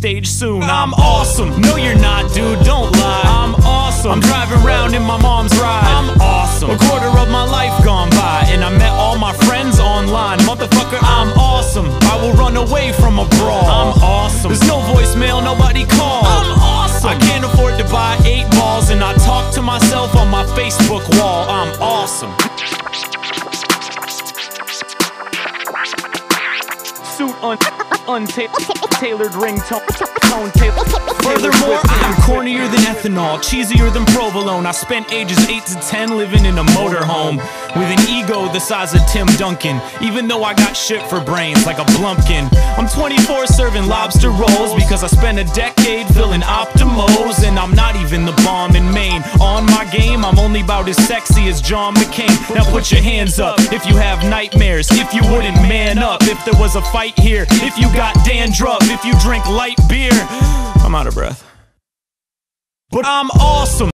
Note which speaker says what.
Speaker 1: stage soon. I'm awesome. No, you're not, dude, don't lie. I'm awesome. I'm driving around in my mom's ride. I'm awesome. A quarter of my life gone by, and I met all my friends online. Motherfucker, I'm awesome. I will run away from a brawl. I'm awesome. There's no voicemail, nobody called. I'm awesome. I can't afford to buy 8 balls, and I talk to myself on my Facebook wall. I'm awesome. Suit untailored ringtone. Furthermore, I'm cornier than ethanol, cheesier than provolone. I spent ages 8 to 10 living in a motorhome with an ego the size of Tim Duncan, even though I got shit for brains like a Blumpkin. I'm 24 serving lobster rolls because I spent a decade filling Optimos, and I'm not even the bomb in Maine. On my game, I'm only about as sexy as John McCain. Now put your hands up if you have nightmares, if you wouldn't man up, if there was a fight here, if you got dandruff, if you drink light beer. I'm out of breath. But I'm awesome.